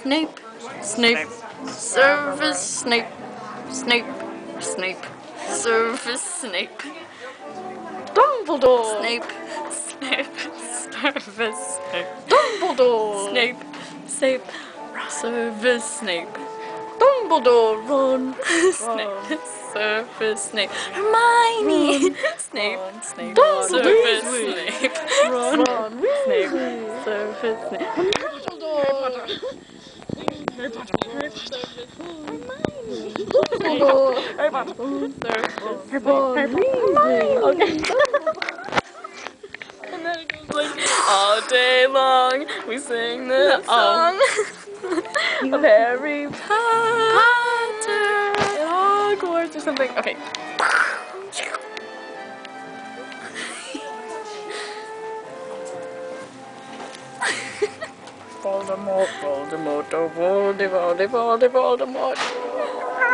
Snape, Snape, Severus Snape, Snape, Snape, Severus Snape, Dumbledore. Snape, Snape, Severus Snape, Dumbledore. Snape, Snape, Severus Snape, Dumbledore. Ron. Snape, Severus Snape, Hermione, Snape, Snape, Dumbledore. Severus Snape, Ron. Snape, Severus Snape, Dumbledore. Okay. And then it goes like, all day long we sing the song of Harry Potter at Hogwarts or something. Okay. Voldemort, Voldemort, oh Voldemort, Voldemort, Voldemort.